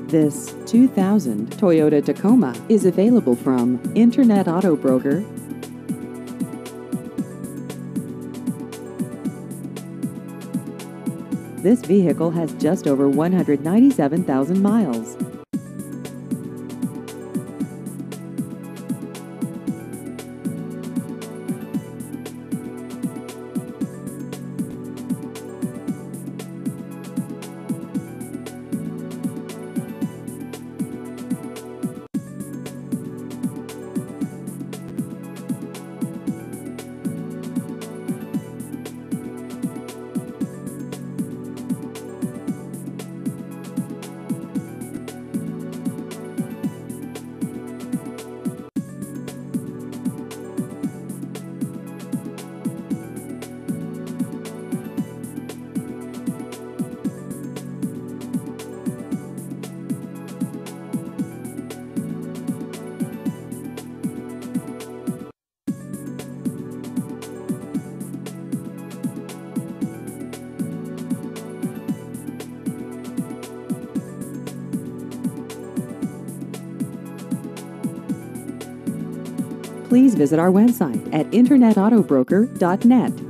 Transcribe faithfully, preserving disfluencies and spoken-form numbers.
This two thousand Toyota Tacoma is available from Internet Auto Broker. This vehicle has just over one hundred ninety-seven thousand miles. Please visit our website at internet auto broker dot net.